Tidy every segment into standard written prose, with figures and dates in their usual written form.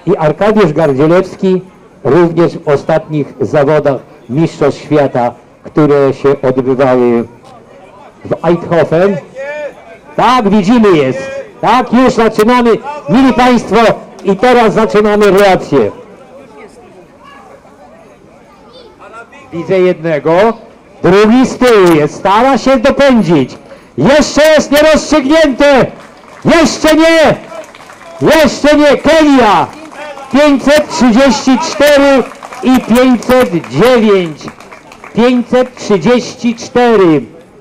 i Arkadiusz Gardzielewski również w ostatnich zawodach mistrzostw świata, które się odbywały w Eindhoven. Tak, widzimy jest. Tak, już zaczynamy. Mili Państwo, i teraz zaczynamy relację. Widzę jednego, drugi z tyłu jest, stara się dopędzić. Jeszcze jest nierozstrzygnięte. Jeszcze nie. Jeszcze nie. Kenia. 534 i 509. 534.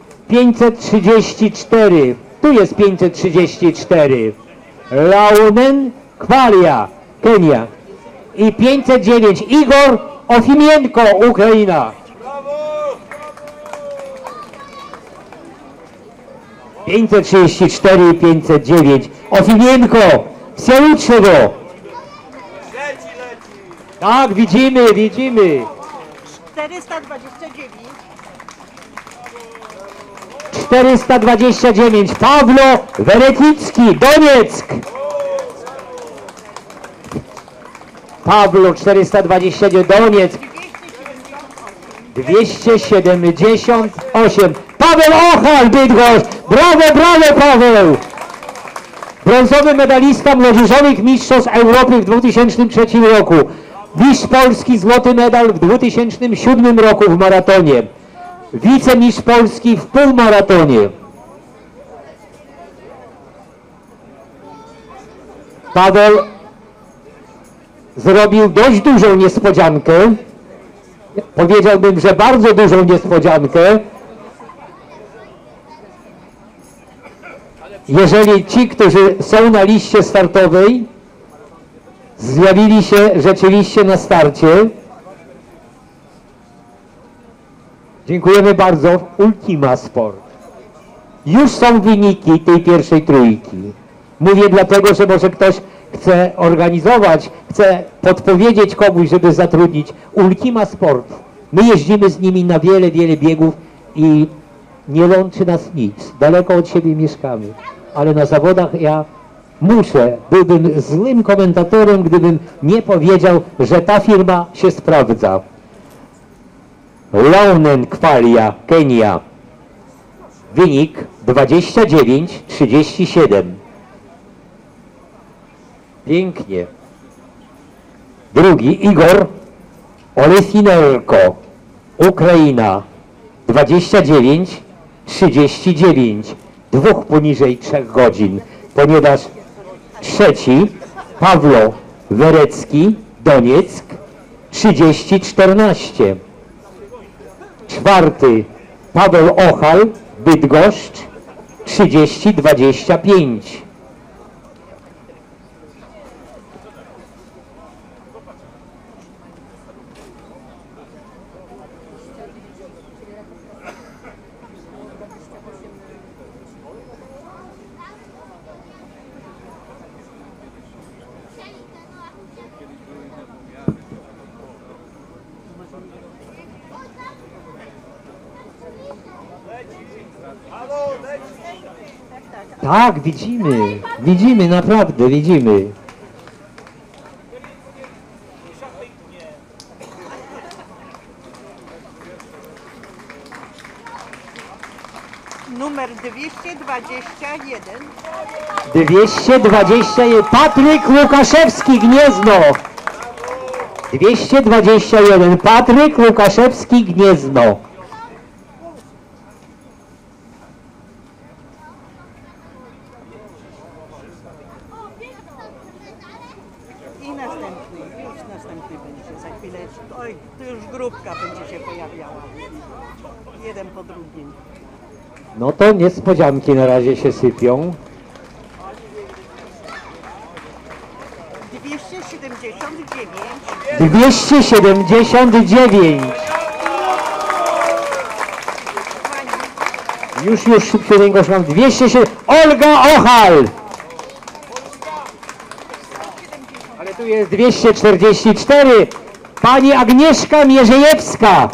534. Tu jest 534. Launen Kwalia, Kenia. I 509. Igor Ofimienko, Ukraina. 534 i 509. Ofimienko, Wsielutszego. Tak, widzimy, widzimy. 429. 429. Pawlo Wereticki, Donieck. Pawlo 429, Donieck. 278. Paweł Ochal, Bydgoszcz. Brawo, brawo, Paweł. Brązowy medalista młodzieżowych mistrzostw Europy w 2003 roku. Mistrz Polski, złoty medal w 2007 roku w maratonie. Wicemistrz Polski w półmaratonie. Paweł zrobił dość dużą niespodziankę. Powiedziałbym, że bardzo dużą niespodziankę. Jeżeli ci, którzy są na liście startowej, zjawili się rzeczywiście na starcie. Dziękujemy bardzo. Ultima Sport. Już są wyniki tej pierwszej trójki. Mówię dlatego, że może ktoś chce organizować, chce podpowiedzieć komuś, żeby zatrudnić. Ultima Sport. My jeździmy z nimi na wiele, wiele biegów i nie łączy nas nic. Daleko od siebie mieszkamy. Ale na zawodach ja byłbym złym komentatorem, gdybym nie powiedział, że ta firma się sprawdza. Launen Kwalia, Kenia. Wynik 29-37. Pięknie. Drugi Igor Olesinelko, Ukraina. 29-39. Dwóch poniżej 3 godzin, ponieważ trzeci Pawlo Werecki, Donieck. 30-14. Czwarty Paweł Ochal, Bydgoszcz. 30-25. Tak, widzimy, widzimy, naprawdę widzimy. Numer 221. 221. Patryk Łukaszewski, Gniezno. 221. Patryk Łukaszewski, Gniezno. I następny, już następny będzie za chwileczkę. Oj, to już grupka będzie się pojawiała. Jeden po drugim. No to niespodzianki na razie się sypią. 279. 279. Już szybciutko mam 207. Olga Ochal. Ale tu jest 244. Pani Agnieszka Mierzejewska.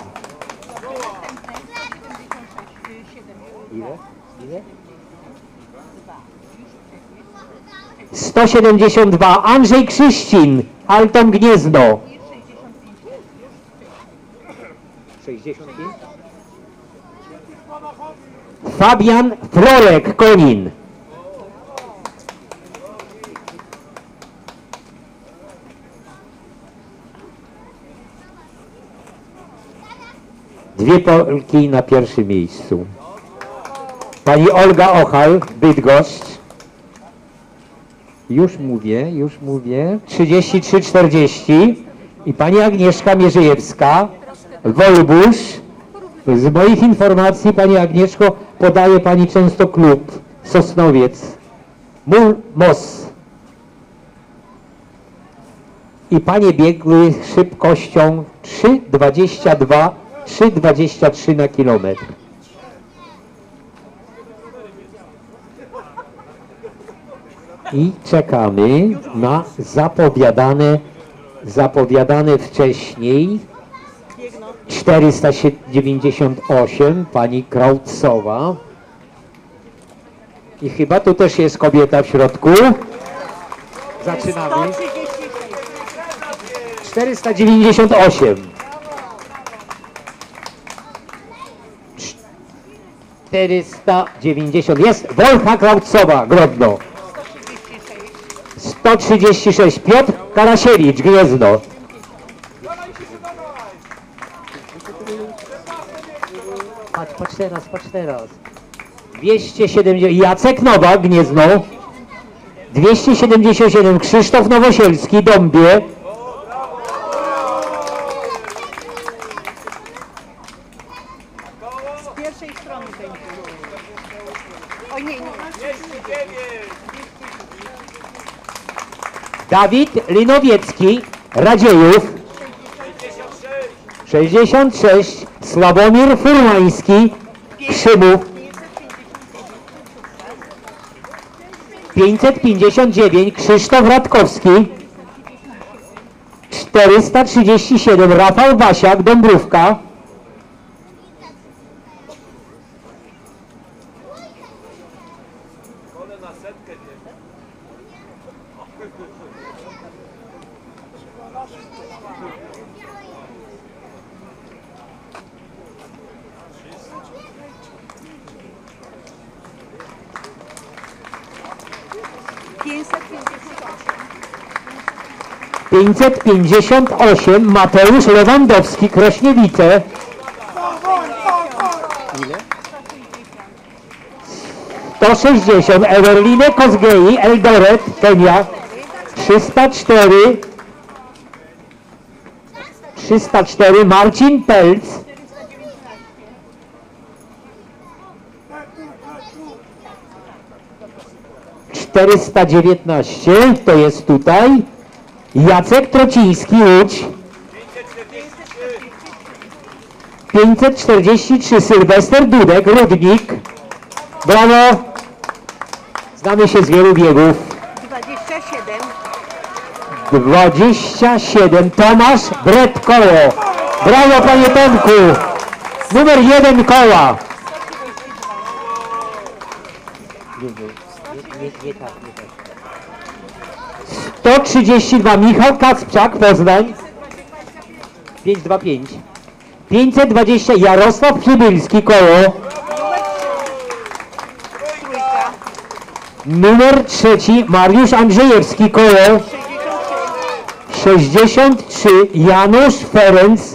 Ile? 172. Andrzej Krzyścin. Alton Gniezno. 65. Fabian Florek, Konin. Dwie Polki na pierwszym miejscu. Pani Olga Ochal, Bydgoszcz. Już mówię. 33-40. I pani Agnieszka Mierzejewska, Wolbusz. Z moich informacji, pani Agnieszko, podaje pani często klub Sosnowiec. Mos. I panie biegły szybkością 3,22, 3,23 na kilometr. I czekamy na zapowiadane wcześniej 498, pani Krautcowa. I chyba tu też jest kobieta w środku. Zaczynamy. 498. 490. Jest Wolcha Krautcowa, Grodno. 136. Piotr Karasiewicz, Gniezno. Patrz teraz. 270. Jacek Nowak, Gniezno. 277. Krzysztof Nowosielski, Dąbie. Z pierwszej strony będzie. O nie. Dawid Linowiecki, Radziejów. 66. Sławomir Furmański, Krzymów. 559. Krzysztof Radkowski. 437. Rafał Wasiak, Dąbrówka. Pięćset 558. Mateusz Lewandowski, Krośniewice. Ile? 160. Ewerlinę Kozgei, Eldoret, Kenia. 304. Marcin Pelc. 419. To jest tutaj. Jacek Trociński, Łódź. 543. Sylwester Dudek, Rudnik. Brawo! Znamy się z wielu biegów. 27. Tomasz Brett, Koło. Brawo, panie Tomku! Numer 1 koła. Nie tak. 132. Michał Kacprzak, Poznań. 525. 520. Jarosław Przybylski, Koło. Numer 3. Mariusz Andrzejewski, Koło. 63. Janusz Ferenc.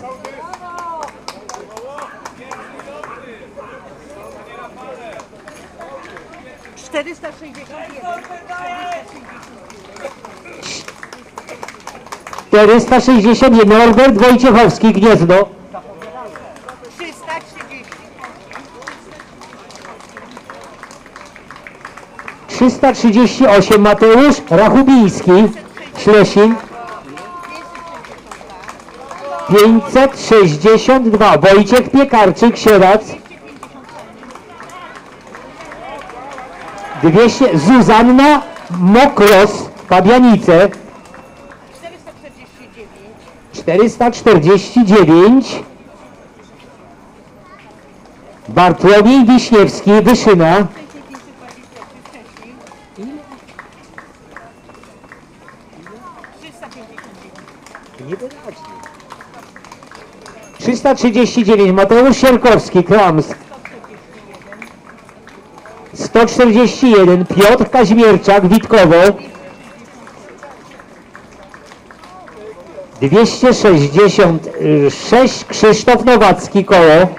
461. Norbert Wojciechowski, Gniezno. 338. Mateusz Rachubiński, Ślesin. 562. Wojciech Piekarczyk, Sieradz. 200. Zuzanna Mokros, Pabianice. 449. Bartłomiej Wiśniewski, Wyszyna. 359. 439 Mateusz Sierkowski, Kramsk. 141 Piotr Kaźmierczak, Witkowo. 266 Krzysztof Nowacki, Koło.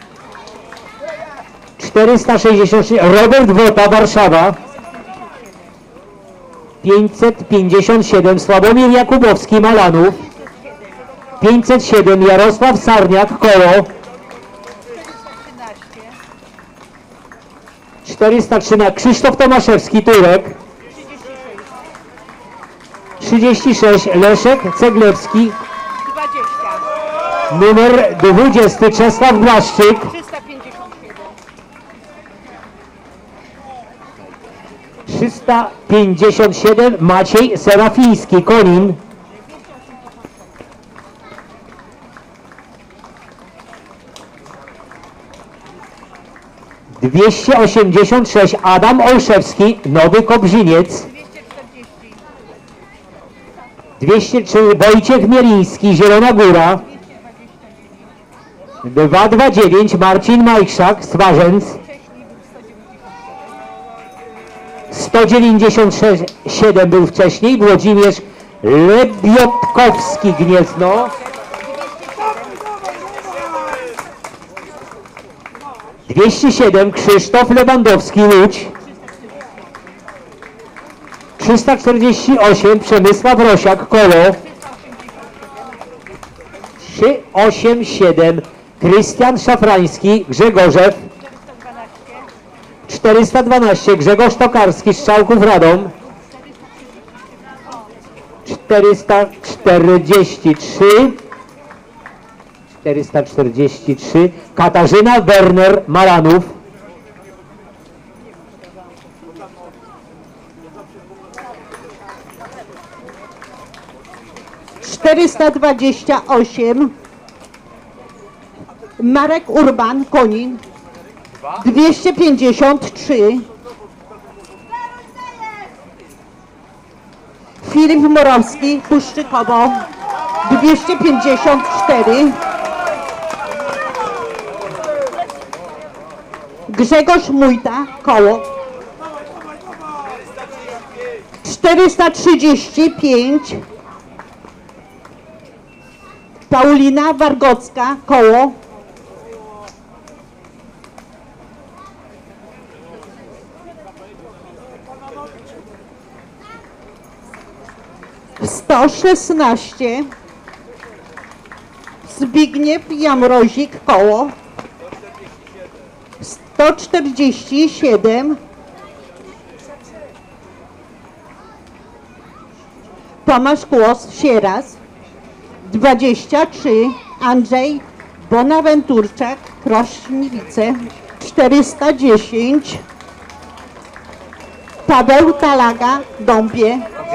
466 Robert Wota, Warszawa. 557 Sławomir Jakubowski, Malanów. 507 Jarosław Sarniak, Koło. 413 Krzysztof Tomaszewski, Turek. 36 Leszek Ceglewski. 20. Numer 20 Czesław Błaszczyk. 357 Maciej Serafiński, Konin. 286 Adam Olszewski, Nowy Kobrzyniec. 203 Wojciech Mieliński, Zielona Góra. 229 Marcin Majchrzak, Swarzędz. 197 był wcześniej Włodzimierz Lebiotkowski, Gniezno. 207 Krzysztof Lewandowski, Łódź. 348 Przemysław Rosiak, Koło. 387 Krystian Szafrański, Grzegorzew. 412 Grzegorz Tokarski, Strzałków, Radom. 443 Katarzyna Werner, Malanów. 428 Marek Urban, Konin. 253 Filip Morowski, Puszczykowo. 254 Grzegorz Mójta, Koło. 435 Paulina Wargocka, Koło. 116 Zbigniew Jamrozik, Koło. 147 Tomasz Kłos, Sieraz. 23 Andrzej Bonaventurczak, Krośniwice. 410 Paweł Talaga, Dąbie.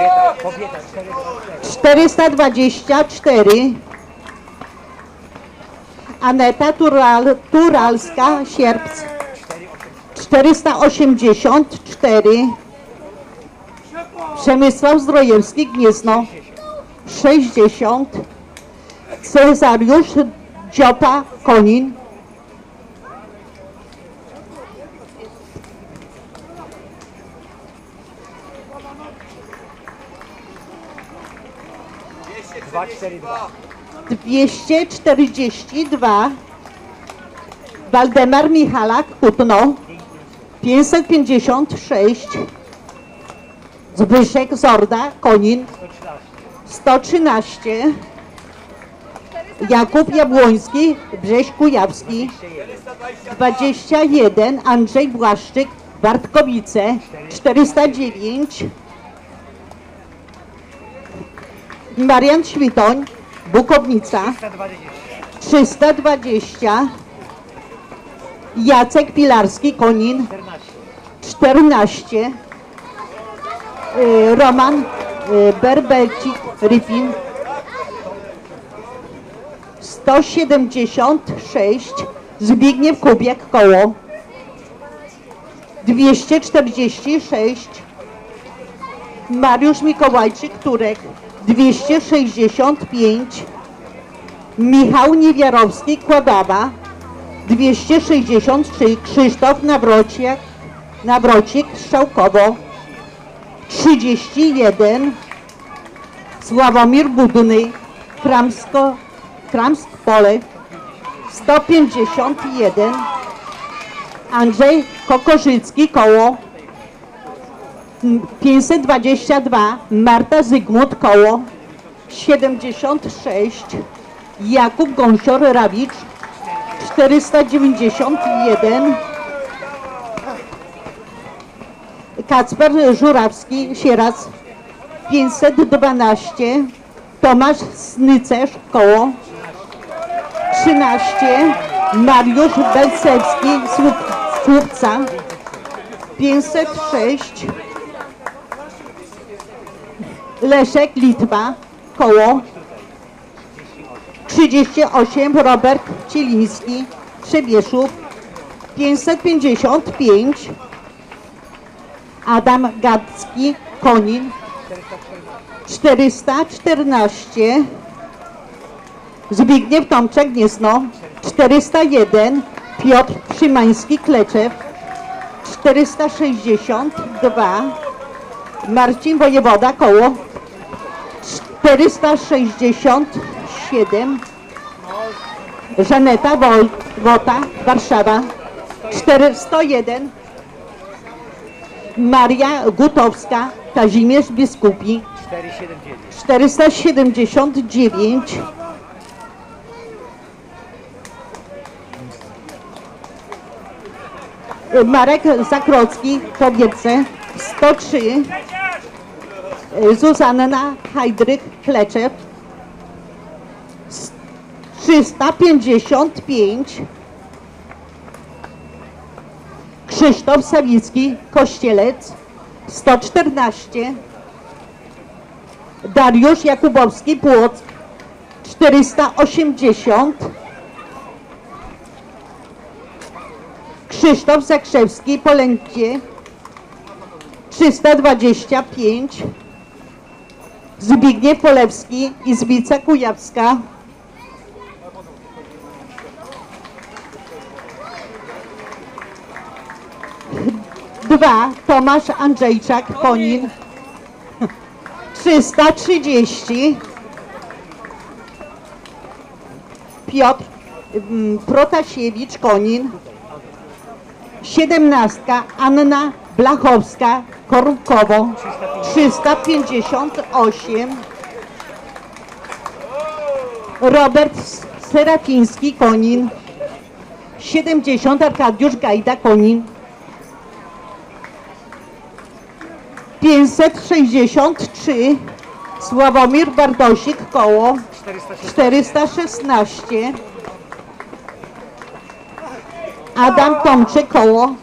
424 Aneta Turalska, Sierpc. 484 Przemysław Zdrojewski, Gniezno. 60 Cezariusz Dziopa, Konin. 242 Waldemar Michalak, Kutno. 556 Zbyszek Zorda, Konin. 113 Jakub Jabłoński, Brześć Kujawski. 21 Andrzej Błaszczyk, Bartkowice. 409 Marian Świtoń, Bukownica. 320 Jacek Pilarski, Konin. 14 Roman Berbecik, Rypin. 176 Zbigniew Kubiak, Koło. 246 Mariusz Mikołajczyk, Turek. 265 Michał Niewiarowski, Kłabawa, 263, Krzysztof Nawrocik, Strzałkowo, 31, Sławomir Budny, Kramsk Pole, 151, Andrzej Kokorzycki, Koło, 522, Marta Zygmunt, Koło, 76, Jakub Gąsior-Rawicz, 491, Kacper Żurawski, Sieradz, 512, Tomasz Snycerz, Koło, 13, Mariusz Belcewski, Słupca, 506, Leszek Litwa, Koło, 38, Robert Cieliński, Trzebieszów, 555, Adam Gacki, Konin, 414, Zbigniew Tomczak, Gniezno, 401, Piotr Szymański, Kleczew, 462, Marcin Wojewoda, Koło, 467, Żaneta Wota, Warszawa, 401, Maria Gutowska, Kazimierz Biskupi, 479, Marek Zakrocki, Kobiece, 103, Zuzanna Hajdryk, Kleczew, 355, Krzysztof Sawicki, Kościelec, 114, Dariusz Jakubowski, Płock, 480, Krzysztof Zakrzewski, Polędzie, 325, Zbigniew Polewski, Izbica Kujawska, 2, Tomasz Andrzejczak, Konin, 330, Piotr Protasiewicz, Konin, 17, Anna Blachowska, Korunkowo, 358, Robert Serafiński, Konin, 70, Arkadiusz Gajda, Konin, 563, Sławomir Bardosik, Koło, 416, Adam Tomczyk, Koło,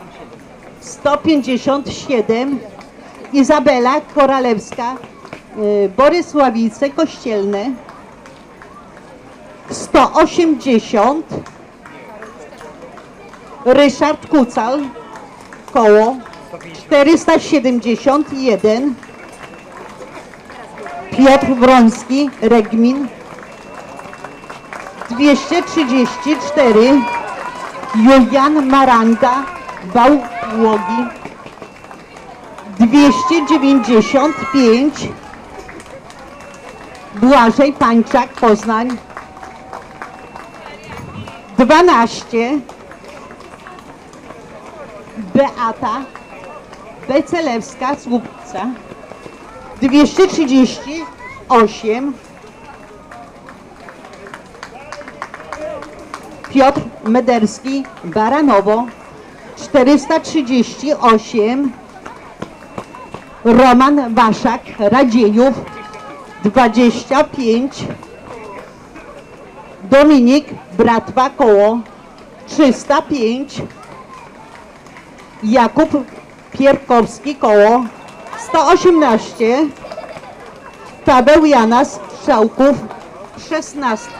157, Izabela Koralewska, Borysławice Kościelne, 180, Ryszard Kucal, Koło, 471, Piotr Wroński, Regmin, 234, Julian Maranda, Wałłogi, 295, Błażej Pańczak, Poznań, 12, Beata Becelewska, Słupca, 238, Piotr Mederski, Baranowo, 438, Roman Waszak, Radziejów, 25, Dominik Bratwa, Koło, 305, Jakub Pierkowski, Koło, 118, Paweł Janas, Strzałków, 16,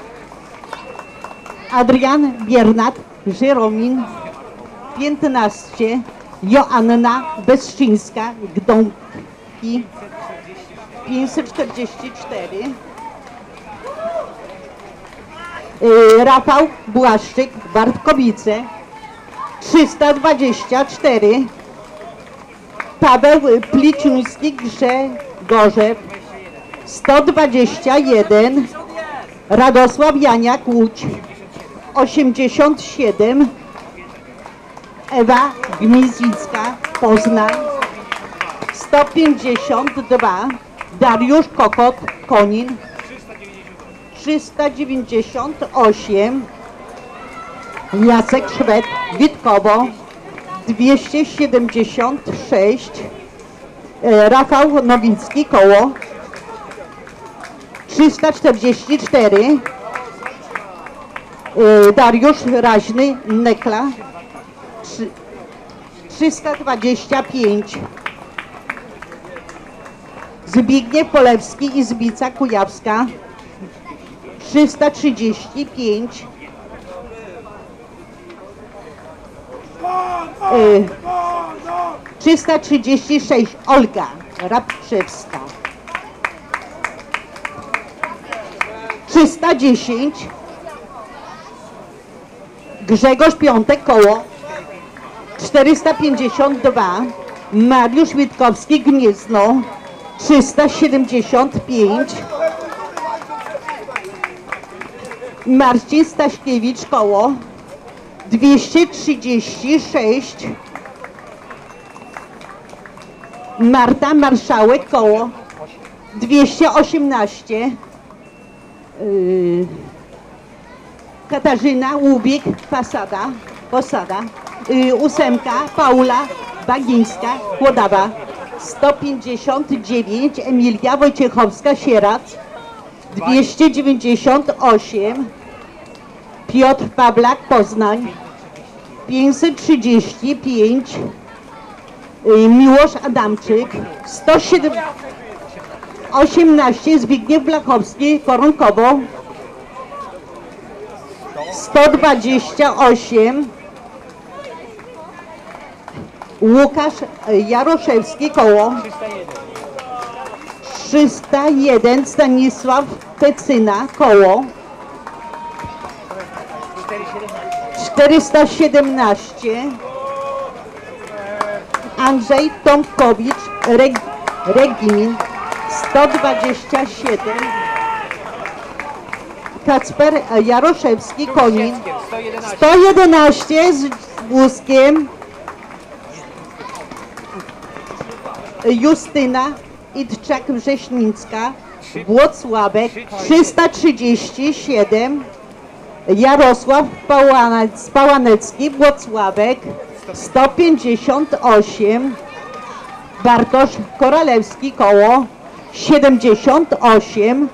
Adrian Biernat, Żyromin, 15, Joanna Bezczyńska, Gdąbki, 544, Rafał Błaszczyk, Bartkowice, 324. Paweł Pliciuński, Grzegorzew, 121. Radosław Janiak, Łódź, 87. Ewa Gmizicka, Poznań, 152. Dariusz Kokot, Konin, 398. Jacek Szwed, Witkowo, 276. Rafał Nowicki, Koło, 344. Dariusz Raźny, Nekla, 325. Zbigniew Polewski, Izbica Kujawska, 335. 336. Olga Rabczewska, 310. Grzegorz Piątek, Koło, 452. Mariusz Witkowski, Gniezno, 375. Marcin Staśkiewicz, Koło, 236. Marta Marszałek, Koło, 218. Katarzyna Łubiek, Posada. 8. Paula Bagińska, Kłodawa, 159. Emilia Wojciechowska, Sierac, 298. Piotr Pawlak, Poznań, 535. Miłosz Adamczyk, 118. Zbigniew Blachowski, Koronkowo, 128. Łukasz Jaroszewski, Koło, 301. Stanisław Pecyna, Koło, 417. Andrzej Tomkowicz, Regimin, 127. Kacper Jaroszewski, Konin, 111. Z wózkiem. Justyna Itczak-Wrześnicka, Włocławek, 337. Jarosław Pałanecki, Włocławek, 158. Bartosz Koralewski, Koło, 78.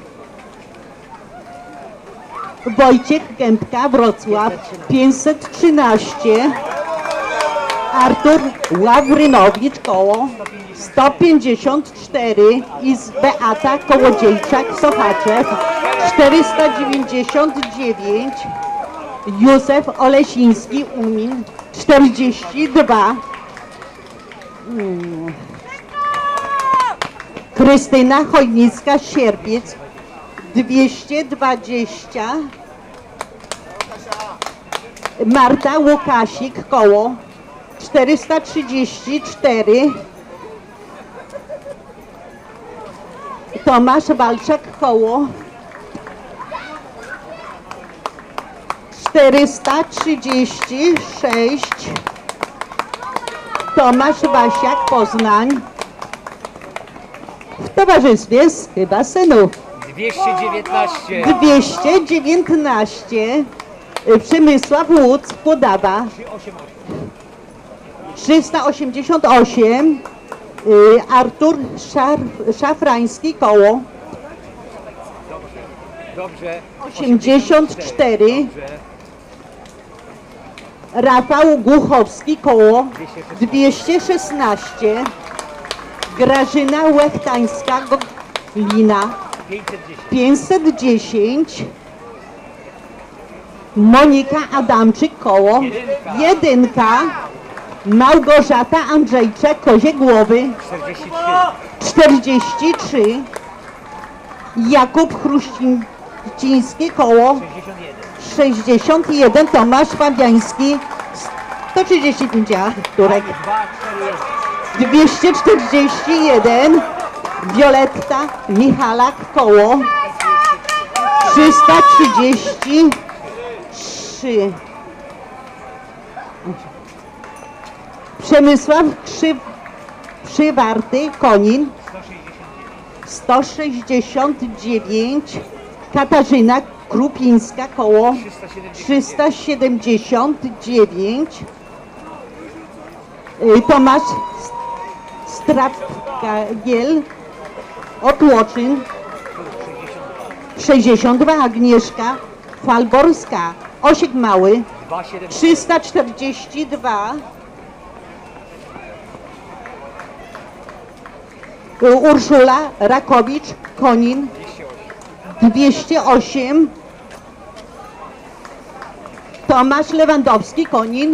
Wojciech Gębka, Wrocław, 513. Artur Ławrynowicz, Koło, 154. I Beata Kołodziejczak, Sochaczew, 499. Józef Olesiński, Umin, 42. Krystyna Chojnicka, Sierpiec, 220. Marta Łukasik, Koło, 434. Tomasz Walczak, Koło, 436. Tomasz Wasiak, Poznań, w towarzystwie chyba synów. 219. 219. Przemysław Łódź, Kłodawa, 388. Artur Szafrański, Koło, Dobrze. 84. Rafał Głuchowski, Koło, 216. Grażyna Łechtańska, Golina, 510. Monika Adamczyk, Koło, 1. Małgorzata Andrzejczak, Kozie Głowy, 43. Jakub Chruściński, Koło, 61 Tomasz Fabiański, 135 Turek. 241 Wioletta Michalak koło, 333 Przemysław Przywarty Konin, 169 Katarzyna Krupińska koło, 379 Tomasz Strapkagiel Otłoczyn, 62 Agnieszka Falborska Osiek Mały, 342 Urszula Rakowicz Konin, 208 Tomasz Lewandowski Konin,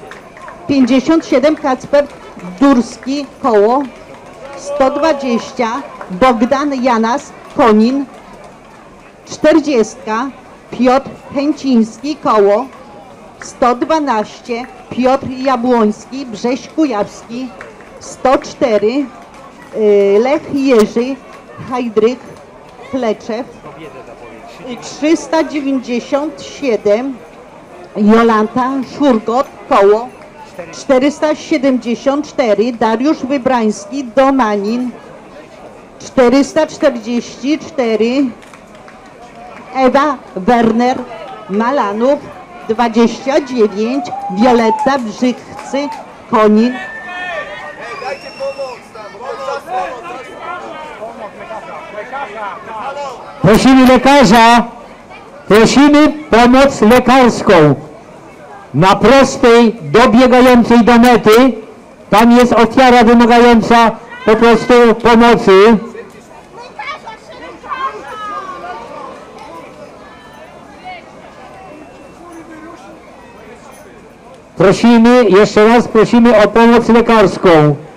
57 Kacper Durski koło, 120 Bogdan Janas Konin, 40 Piotr Chęciński koło, 112 Piotr Jabłoński Brześć Kujawski, 104 Lech Jerzy Hajdrych Fleczew, 397 Jolanta Szurgot koło, 474 Dariusz Wybrański Domanin, 444 Ewa Werner Malanów, 29 Wioletta Brzychcy Konin. Prosimy lekarza, prosimy pomoc lekarską na prostej, dobiegającej do mety. Tam jest ofiara wymagająca po prostu pomocy. Prosimy, jeszcze raz prosimy o pomoc lekarską.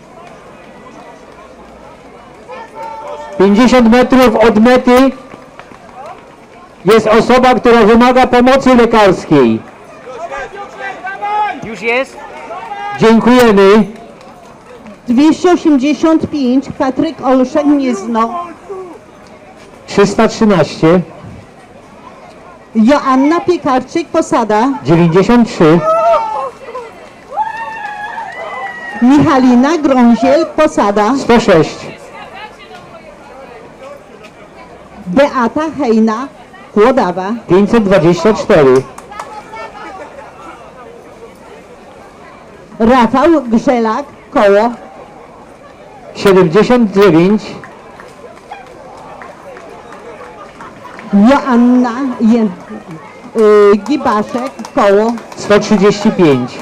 50 metrów od mety jest osoba, która wymaga pomocy lekarskiej. Już jest? Dziękujemy. 285 Patryk Olszak Gniezno, 313, Joanna Piekarczyk Posada, 93, Michalina Grąziel Posada, 106, Beata Hejna Kłodawa, 524, Rafał Grzelak koło, 79, Joanna Gibaszek koło, 135,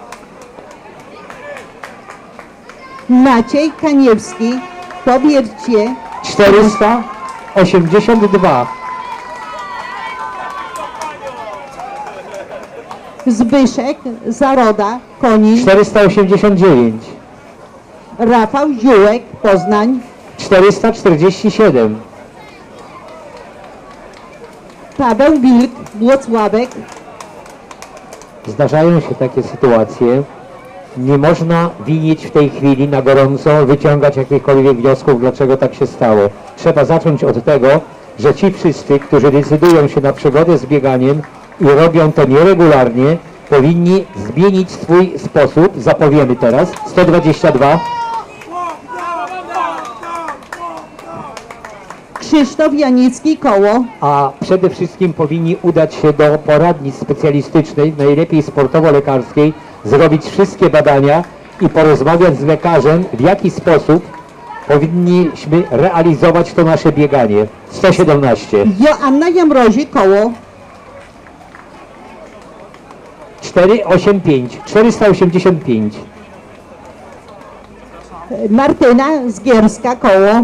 Maciej Kaniewski Pobiercie, 482, Zbyszek Zaroda Konin, 489, Rafał Ziółek Poznań, 447, Paweł Wilk Włocławek, Zdarzają się takie sytuacje. Nie można winić w tej chwili na gorąco, wyciągać jakichkolwiek wniosków, dlaczego tak się stało. Trzeba zacząć od tego, że ci wszyscy, którzy decydują się na przygodę z bieganiem i robią to nieregularnie, powinni zmienić swój sposób. Zapowiemy teraz. 122, Krzysztof Janicki koło, a przede wszystkim powinni udać się do poradni specjalistycznej, najlepiej sportowo-lekarskiej, zrobić wszystkie badania i porozmawiać z lekarzem, w jaki sposób powinniśmy realizować to nasze bieganie. 117, Joanna Jamrozi koło, 485, 485, Martyna Zgierska koło,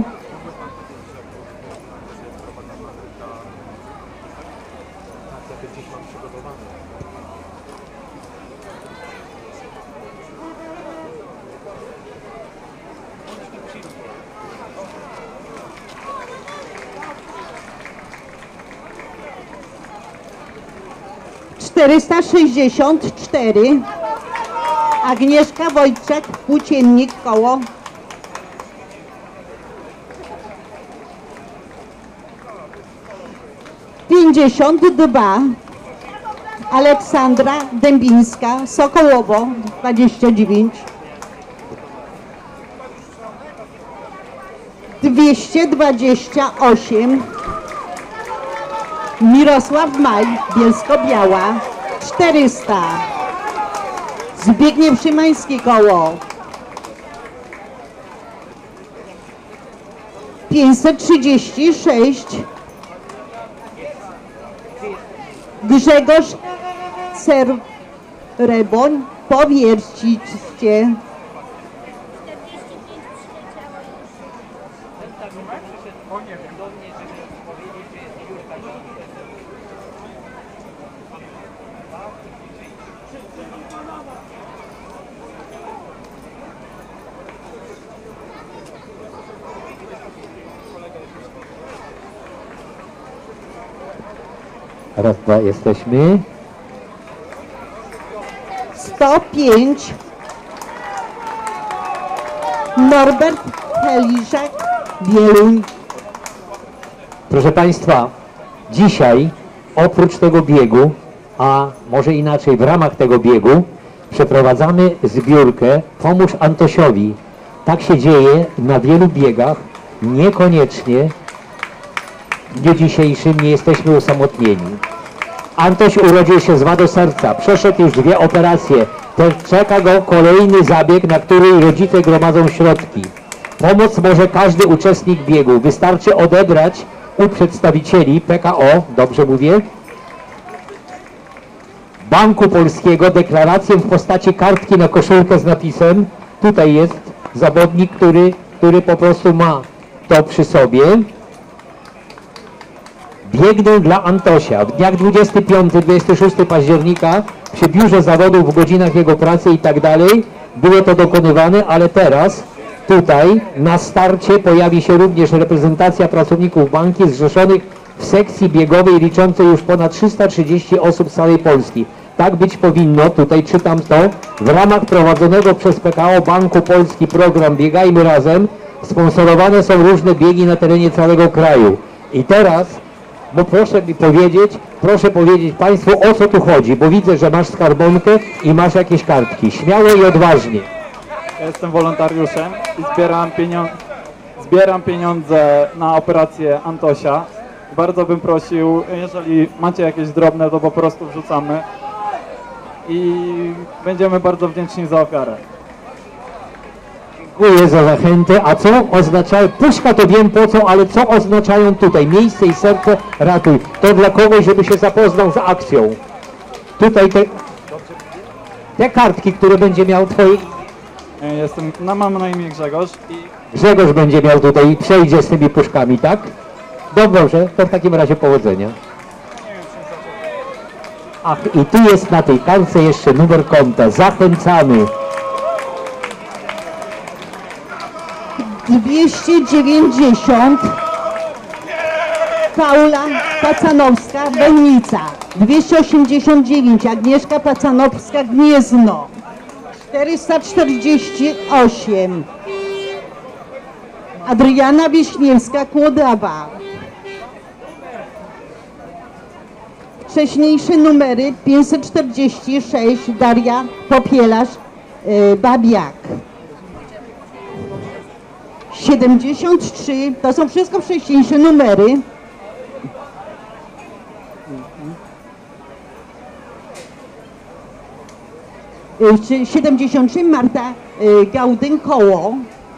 464. Agnieszka Wojczak, płóciennik, koło. $52. Aleksandra Dębińska, Sokołowo, 29. 228. Mirosław Maj, Bielsko-Biała, 400. Zbigniew Szymański, koło. 536. Grzegorz Reboń, Powiercicie. Raz, dwa, jesteśmy. 105. Norbert Heliszak, Wieluń. Proszę Państwa, dzisiaj oprócz tego biegu, a może inaczej w ramach tego biegu, przeprowadzamy zbiórkę Pomóż Antosiowi. Tak się dzieje na wielu biegach, niekoniecznie w dniu dzisiejszym nie jesteśmy osamotnieni. Antoś urodził się z wadą serca, przeszedł już 2 operacje, czeka go kolejny zabieg, na który rodzice gromadzą środki. Pomoc może każdy uczestnik biegu, wystarczy odebrać u przedstawicieli PKO, dobrze mówię, Banku Polskiego deklarację w postaci kartki na koszulkę z napisem, tutaj jest zawodnik, który po prostu ma to przy sobie. Biegnę dla Antosia w dniach 25-26 października przy biurze zawodów w godzinach jego pracy i tak dalej było to dokonywane, ale teraz tutaj na starcie pojawi się również reprezentacja pracowników banki zrzeszonych w sekcji biegowej liczącej już ponad 330 osób z całej Polski. Tak być powinno, tutaj czytam to, w ramach prowadzonego przez PKO Banku Polski program Biegajmy Razem sponsorowane są różne biegi na terenie całego kraju. I teraz bo proszę powiedzieć Państwu, o co tu chodzi, bo widzę, że masz skarbonkę i masz jakieś kartki. Śmiało i odważnie. Ja jestem wolontariuszem i zbieram pieniądze na operację Antosia. Bardzo bym prosił, jeżeli macie jakieś drobne, to po prostu wrzucamy i będziemy bardzo wdzięczni za ofiarę. Dziękuję za zachętę. A co oznaczają, puszka to wiem po co, ale co oznaczają tutaj? Miejsce i serce ratuj. To dla kogoś, żeby się zapoznał z akcją. Tutaj te kartki, które będzie miał twoi... Mam na imię Grzegorz i... Grzegorz będzie miał tutaj i przejdzie z tymi puszkami, tak? Dobrze, to w takim razie powodzenia. Ach, i tu jest na tej kartce jeszcze numer konta. Zachęcamy. 290. Paula Pacanowska, Belnica. 289. Agnieszka Pacanowska, Gniezno. 448. Adriana Wiśniewska, Kłodawa. Wcześniejsze numery 546. Daria Popielarz, Babiak. 73, to są wszystko wcześniejsze numery. Yy, 73 Marta Gaudyn, koło.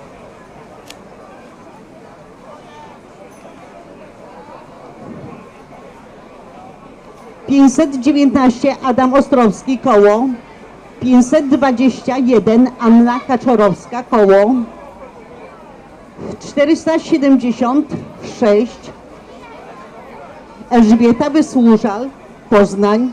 $519 Adam Ostrowski, koło. 521 Anna Kaczorowska, koło. 476 Elżbieta Wysłużal, Poznań.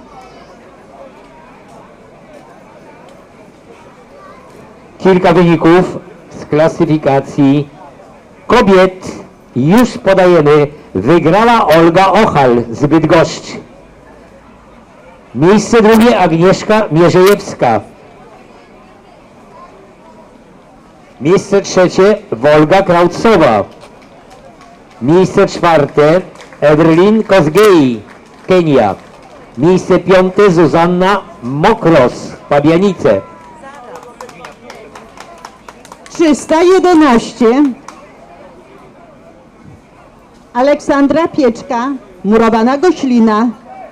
Kilka wyników z klasyfikacji kobiet już podajemy. Wygrała Olga Ochal z Bydgoszczy. Miejsce drugie Agnieszka Mierzejewska. Miejsce trzecie Wolga Krautsowa. Miejsce czwarte Evelyn Kosgei, Kenia. Miejsce piąte Zuzanna Mokros, Pabianice. 311 Aleksandra Pieczka, Murowana Goślina.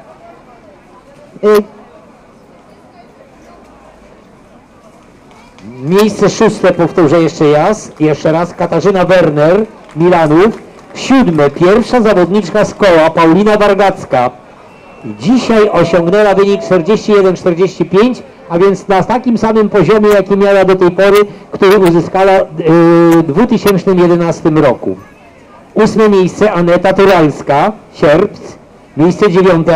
Miejsce szóste, powtórzę jeszcze raz, Katarzyna Werner, Milanów. Siódme, pierwsza zawodniczka z koła, Paulina Wargacka. Dzisiaj osiągnęła wynik 41-45, a więc na takim samym poziomie, jaki miała do tej pory, który uzyskała w 2011 roku. Ósme miejsce Aneta Turalska, Sierpc. Miejsce dziewiąte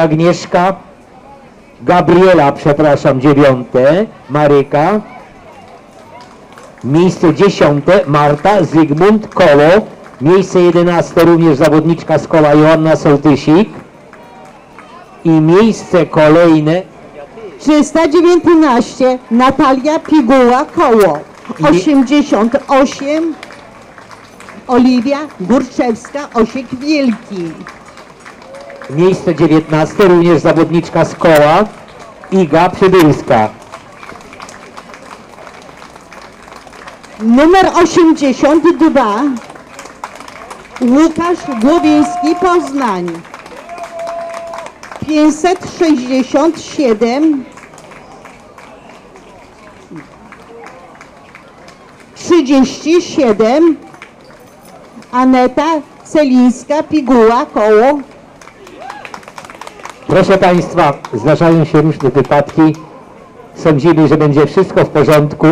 dziewiąte, Maryka. Miejsce dziesiąte Marta Zygmunt Koło. Miejsce 11 również zawodniczka z koła Joanna Sołtysik. I miejsce kolejne 319 Natalia Piguła, Koło. 88 Oliwia Górczewska, Osiek Wielki. Miejsce 19 również zawodniczka z koła Iga Przybylska. Numer 82 Łukasz Głowiński, Poznań. 567 37 Aneta Celińska, Piguła, Koło. Proszę Państwa, zdarzają się różne wypadki. Sądzimy, że będzie wszystko w porządku,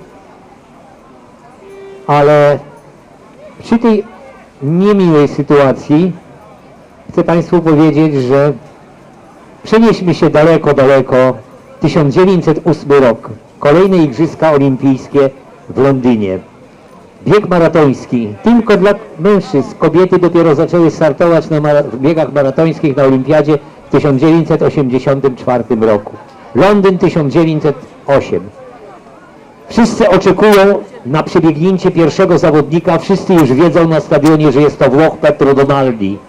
ale przy tej niemiłej sytuacji chcę Państwu powiedzieć, że przenieśmy się daleko, 1908 rok. Kolejne Igrzyska Olimpijskie w Londynie. Bieg maratoński tylko dla mężczyzn. Kobiety dopiero zaczęły startować w biegach maratońskich na Olimpiadzie w 1984 roku. Londyn 1908. Wszyscy oczekują na przebiegnięcie pierwszego zawodnika. Wszyscy już wiedzą na stadionie, że jest to Włoch Petro Donaldi.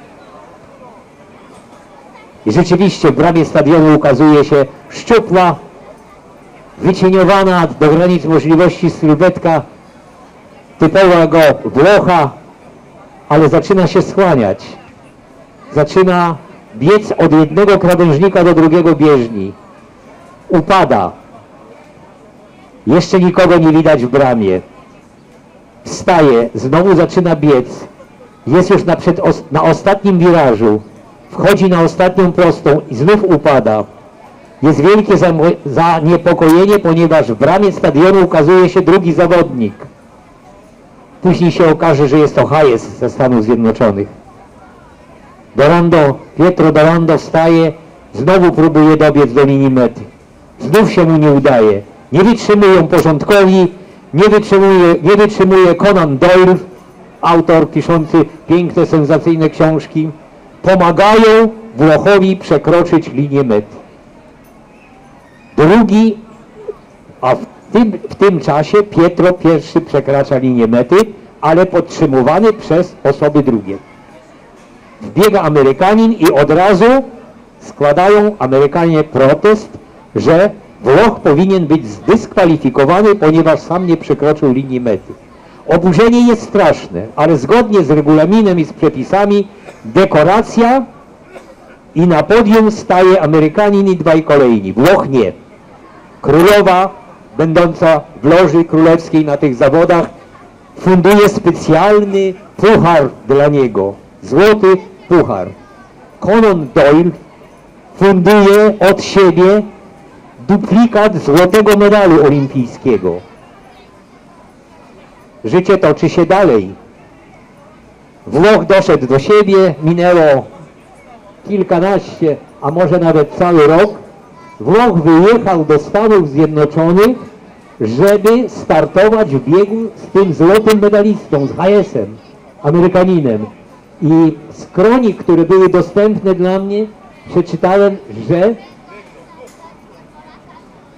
I rzeczywiście w bramie stadionu ukazuje się szczupła, wycieniowana do granic możliwości sylwetka typowego Włocha, ale zaczyna się schłaniać. Zaczyna biec od jednego krawężnika do drugiego bieżni. Upada. Jeszcze nikogo nie widać w bramie. Wstaje, znowu zaczyna biec. Jest już na ostatnim wirażu. Wchodzi na ostatnią prostą i znów upada. Jest wielkie zaniepokojenie, ponieważ w bramie stadionu ukazuje się drugi zawodnik. Później się okaże, że jest to Hayes ze Stanów Zjednoczonych. Pietro Dorando wstaje, znowu próbuje dobiec do linii mety. Znów się mu nie udaje. Nie wytrzymują porządkowi, nie wytrzymuje Conan Doyle, autor piszący piękne, sensacyjne książki. Pomagają Włochowi przekroczyć linię mety. Drugi, a w tym czasie Pietro pierwszy przekracza linię mety, ale podtrzymywany przez osoby drugie. Wbiega Amerykanin i od razu składają Amerykanie protest, że Włoch powinien być zdyskwalifikowany, ponieważ sam nie przekroczył linii mety. Oburzenie jest straszne, ale zgodnie z regulaminem i z przepisami dekoracja i na podium staje Amerykanin i dwaj kolejni. Włoch nie. Królowa, będąca w loży królewskiej na tych zawodach, funduje specjalny puchar dla niego. Złoty puchar. Conan Doyle funduje od siebie duplikat złotego medalu olimpijskiego. Życie toczy się dalej. Włoch doszedł do siebie, minęło kilkanaście, a może nawet cały rok. Włoch wyjechał do Stanów Zjednoczonych, żeby startować w biegu z tym złotym medalistą, z Hayesem, Amerykaninem. I z kronik, które były dostępne dla mnie, przeczytałem, że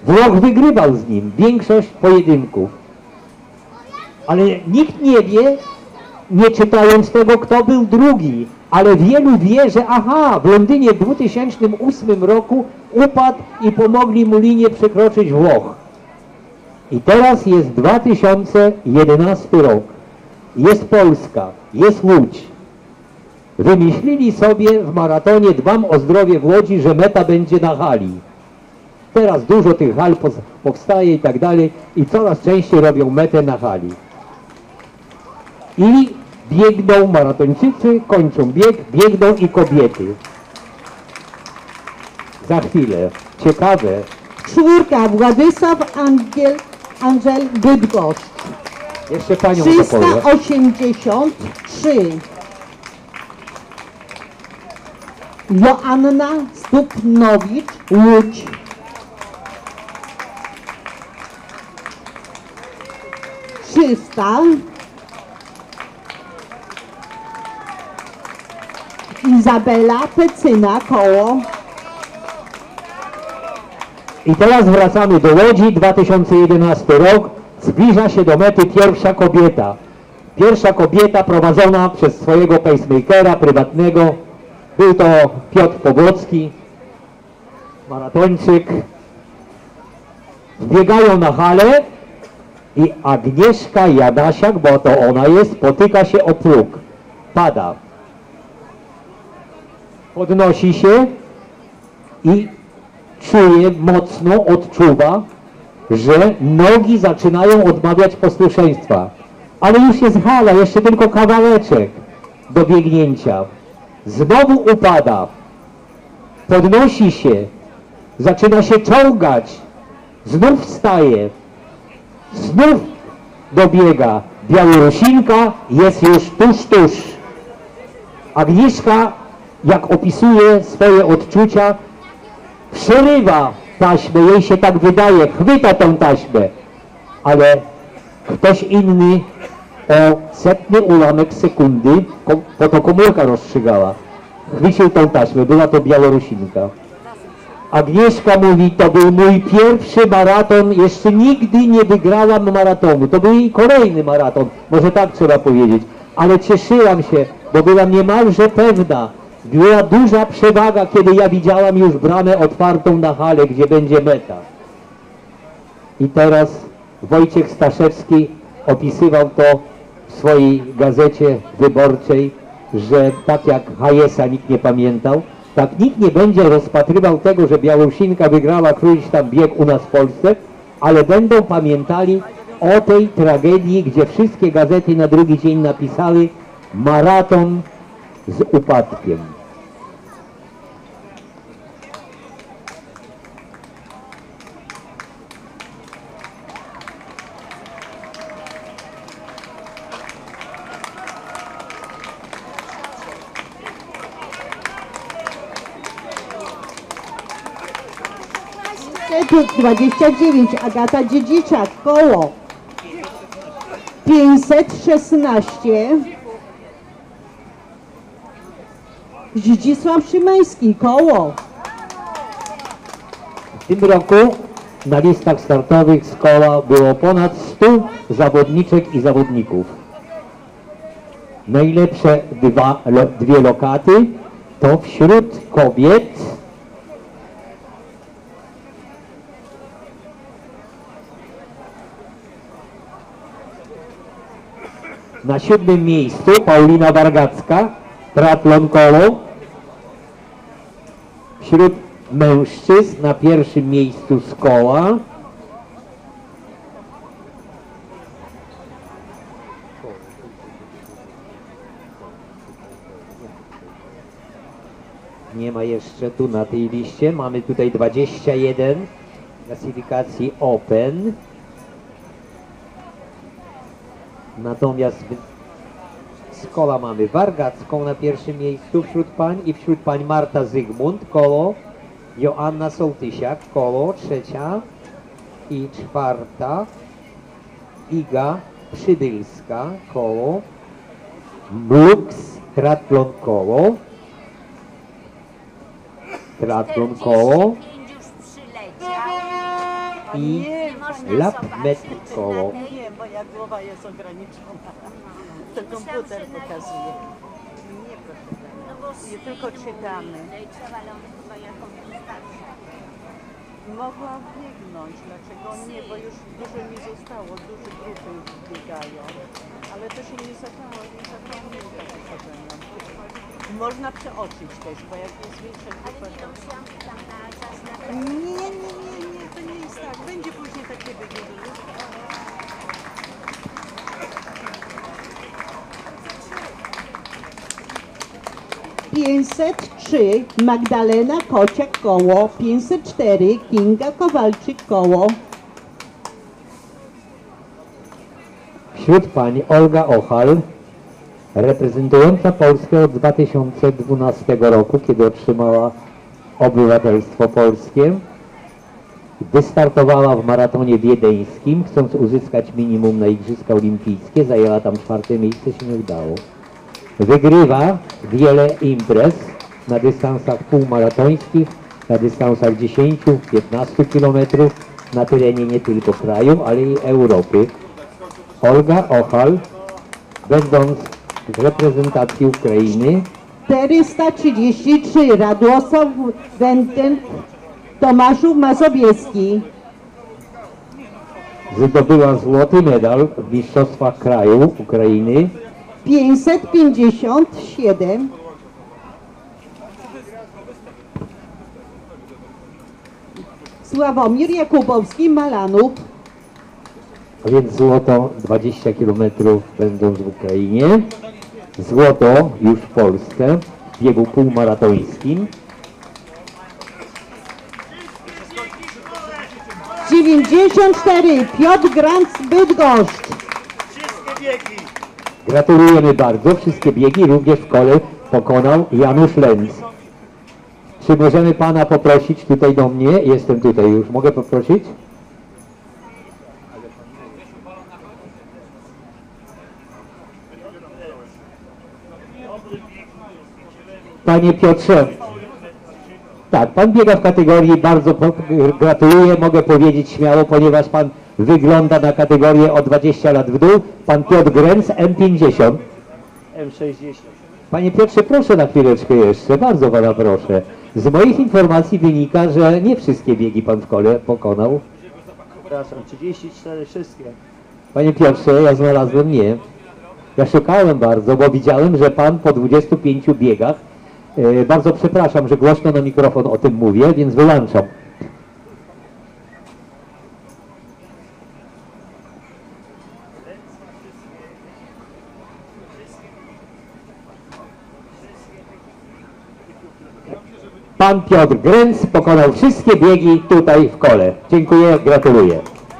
Włoch wygrywał z nim większość pojedynków. Ale nikt nie wie, nie czytając tego, kto był drugi. Ale wielu wie, że aha, w Londynie w 2008 roku upadł i pomogli mu linię przekroczyć Włoch. I teraz jest 2011 rok. Jest Polska, jest Łódź. Wymyślili sobie w maratonie Dbam o zdrowie w Łodzi, że meta będzie na hali. Teraz dużo tych hal powstaje i tak dalej i coraz częściej robią metę na hali. I biegną maratończycy, kończą bieg, biegną i kobiety. Za chwilę. Ciekawe. Czwórka Władysław Angel Bydgoszcz. Jeszcze panią zapowiem. 383. Joanna Stupnowicz, Łódź. 300. Izabela Pecyna, Koło. I teraz wracamy do Łodzi, 2011 rok. Zbliża się do mety pierwsza kobieta. Pierwsza kobieta prowadzona przez swojego pacemakera prywatnego. Był to Piotr Powłocki, maratończyk. Wbiegają na halę i Agnieszka Jadasiak, bo to ona jest, potyka się o próg. Pada. Podnosi się i czuje, mocno odczuwa, że nogi zaczynają odmawiać posłuszeństwa. Ale już jest hala, jeszcze tylko kawałeczek do biegnięcia. Znowu upada. Podnosi się. Zaczyna się czołgać. Znów wstaje. Znów dobiega. Białorusinka jest już tuż. Agnieszka, jak opisuje swoje odczucia, przerywa taśmę, jej się tak wydaje, chwyta tą taśmę, ale ktoś inny o setny ułamek sekundy, bo to komórka rozstrzygała, chwycił tą taśmę, była to Białorusinka. Agnieszka mówi, to był mój pierwszy maraton, jeszcze nigdy nie wygrałam maratonu, to był jej kolejny maraton, może tak trzeba powiedzieć, ale cieszyłam się, bo byłam niemalże pewna, była duża przewaga, kiedy ja widziałam już bramę otwartą na halę, gdzie będzie meta. I teraz Wojciech Staszewski opisywał to w swojej gazecie wyborczej, że tak jak Hayesa nikt nie pamiętał, tak nikt nie będzie rozpatrywał tego, że Białorusinka wygrała któryś tam bieg u nas w Polsce, ale będą pamiętali o tej tragedii, gdzie wszystkie gazety na drugi dzień napisały maraton z upadkiem. Instytut 29, Agata Dziedziczak, Koło. 516. Zdzisław Szymański, Koło. W tym roku na listach startowych z koła było ponad 100 zawodniczek i zawodników. Najlepsze dwie lokaty to wśród kobiet na 7. miejscu Paulina Wargacka, triatlon koło. Wśród mężczyzn na 1. miejscu z koła nie ma jeszcze tu na tej liście, mamy tutaj 21 klasyfikacji Open. Natomiast z koła mamy Wargacką na 1. miejscu wśród pań i wśród pań Marta Zygmunt, koło, Joanna Sołtysiak, koło, 3. i 4. Iga Przydylska, koło, Mlux, triatlon koło, i Nie, Labmet koło. nie, moja głowa jest ograniczona. To komputer pokazuje. Nie, proszę pana. Nie tylko czytamy. Mogła biegnąć, dlaczego nie, bo już dużo mi zostało, duże grupy już biegają, ale to się nie zapamięta, proszę panią. Można przeoczyć też, bo jak jest większa grupa, to... Nie, to nie jest tak, będzie później takie biegi. 503 Magdalena Kociak koło, 504 Kinga Kowalczyk koło. Wśród pań Olga Ochal, reprezentująca Polskę od 2012 roku, kiedy otrzymała obywatelstwo polskie. Wystartowała w maratonie wiedeńskim, chcąc uzyskać minimum na Igrzyska Olimpijskie. Zajęła tam 4. miejsce, się nie udało. Wygrywa wiele imprez na dystansach półmaratońskich, na dystansach 10-15 km, na terenie nie tylko kraju, ale i Europy. Olga Ochal, będąc w reprezentacji Ukrainy, 433 Radosław Węten Tomaszów Mazowiecki. zdobyła złoty medal w Mistrzostwach Kraju Ukrainy. 557 Sławomir Jakubowski Malanów. A więc złoto 20 km będąc w Ukrainie. Złoto już w Polsce w biegu półmaratońskim. 94 Piotr Grant Bydgoszcz. Gratulujemy bardzo. Wszystkie biegi również w kole pokonał Janusz Lenz. Czy możemy pana poprosić tutaj do mnie? Jestem tutaj już. Mogę poprosić? Panie Piotrze, tak, pan biega w kategorii, bardzo gratuluję, mogę powiedzieć śmiało, ponieważ pan wygląda na kategorię o 20 lat w dół. Pan Piotr Grenz, M50. M60. Panie Piotrze, proszę na chwileczkę jeszcze, bardzo pana proszę. Z moich informacji wynika, że nie wszystkie biegi pan w kole pokonał. Przepraszam, 34 wszystkie. Panie Piotrze, ja znalazłem nie. Ja szukałem bardzo, bo widziałem, że pan po 25 biegach, bardzo przepraszam, że głośno na mikrofon o tym mówię, więc wyłączam. Pan Piotr Grenz pokonał wszystkie biegi tutaj w kole. Dziękuję, gratuluję.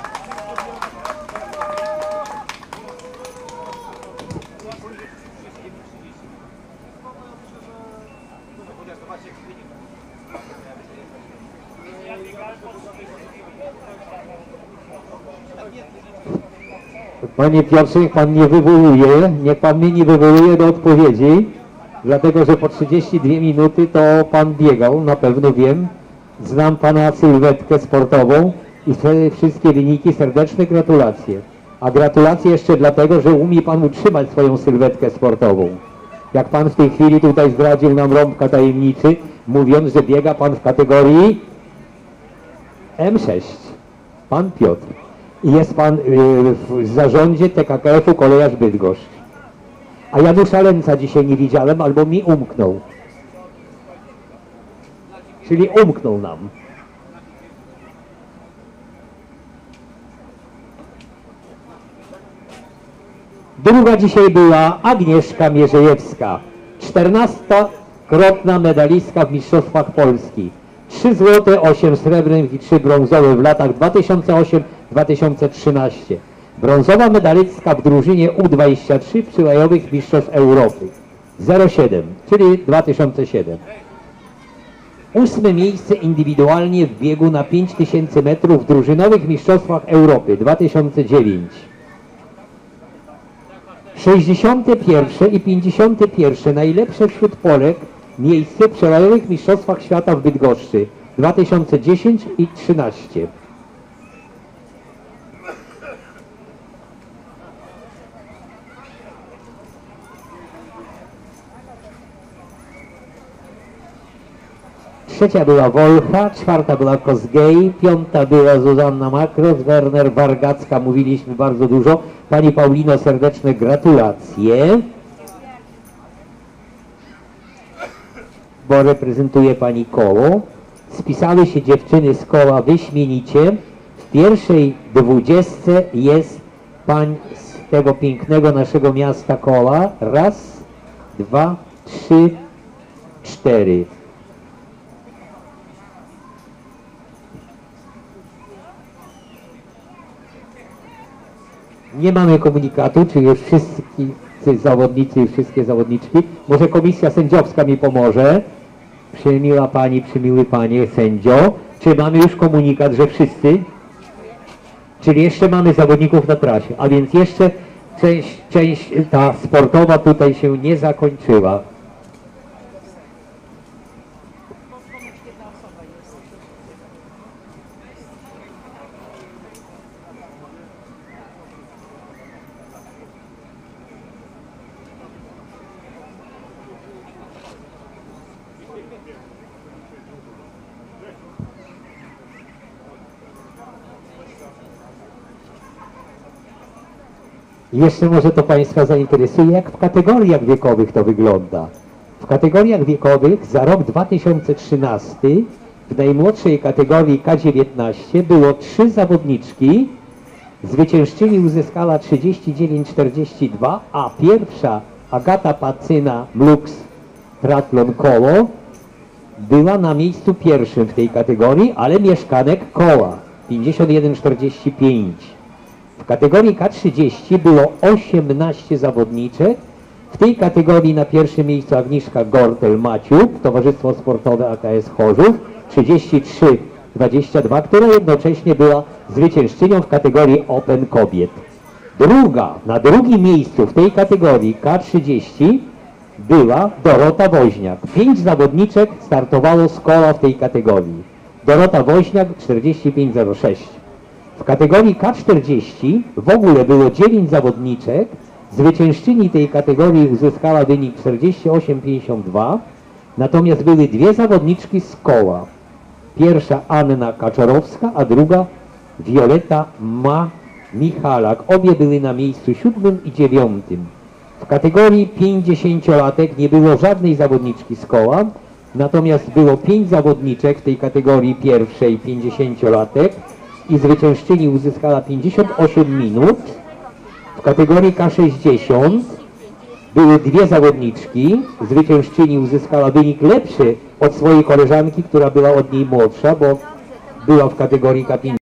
Panie Piotrze, niech pan nie wywołuje, niech pan mnie nie wywołuje do odpowiedzi, dlatego że po 32 minuty to pan biegał, na pewno wiem. Znam pana sylwetkę sportową i wszystkie wyniki, serdeczne gratulacje. A gratulacje jeszcze dlatego, że umie pan utrzymać swoją sylwetkę sportową. Jak pan w tej chwili tutaj zdradził nam rąbka tajemniczy, mówiąc, że biega pan w kategorii M6. Pan Piotr. I jest pan w zarządzie TKKF-u Kolejarz Bydgoszcz. A Janusza Lenca dzisiaj nie widziałem, albo mi umknął. Czyli umknął nam. Druga dzisiaj była Agnieszka Mierzejewska, 14-krotna medalistka w Mistrzostwach Polski. 3 złote, 8 srebrnych i 3 brązowe w latach 2008-2013. Brązowa medalistka w drużynie U23 przyłajowych Mistrzostw Europy. 07, czyli 2007. 8 miejsce indywidualnie w biegu na 5000 metrów w drużynowych Mistrzostwach Europy 2009. 61 i 51 najlepsze wśród Polek miejsce w przełajowych Mistrzostwach Świata w Bydgoszczy 2010 i 2013. trzecia była Wolcha, czwarta była Kozgej, piąta była Zuzanna Makros, Werner Wargacka, mówiliśmy bardzo dużo. Pani Paulino, serdeczne gratulacje, bo reprezentuje Pani koło. Spisały się dziewczyny z koła wyśmienicie. W pierwszej 20 jest pań z tego pięknego naszego miasta koła. Raz, dwa, trzy, cztery. Nie mamy komunikatu, czy już wszyscy zawodnicy i wszystkie zawodniczki. Może komisja sędziowska mi pomoże. Przemiła Pani, przemiły Panie sędzio. Czy mamy już komunikat, że wszyscy? Czyli jeszcze mamy zawodników na trasie, a więc jeszcze część ta sportowa tutaj się nie zakończyła. Jeszcze może to Państwa zainteresuje, jak w kategoriach wiekowych to wygląda. W kategoriach wiekowych za rok 2013 w najmłodszej kategorii K19 było 3 zawodniczki. Zwyciężczyni uzyskała 39,42, a pierwsza Agata Pacyna Mlux Triathlon Koło była na miejscu pierwszym w tej kategorii, ale mieszkanek koła 51,45. W kategorii K30 było 18 zawodniczek. W tej kategorii na pierwszym miejscu Agnieszka Gortel-Maciuk, Towarzystwo Sportowe AKS Chorzów, 33,22, która jednocześnie była zwyciężczynią w kategorii Open Kobiet. Na drugim miejscu w tej kategorii K30 była Dorota Woźniak. 5 zawodniczek startowało z koła w tej kategorii. Dorota Woźniak 45,06. W kategorii K40 w ogóle było 9 zawodniczek. Zwyciężczyni tej kategorii uzyskała wynik 48,52. Natomiast były 2 zawodniczki z koła. Pierwsza Anna Kaczorowska, a druga Wioleta Michalak. Obie były na miejscu 7. i 9. W kategorii 50-latek nie było żadnej zawodniczki z koła. Natomiast było 5 zawodniczek w tej kategorii pierwszej 50-latek. I zwyciężczyni uzyskała 58 minut. W kategorii K60 były 2 zawodniczki. Zwyciężczyni uzyskała wynik lepszy od swojej koleżanki, która była od niej młodsza, bo była w kategorii K50.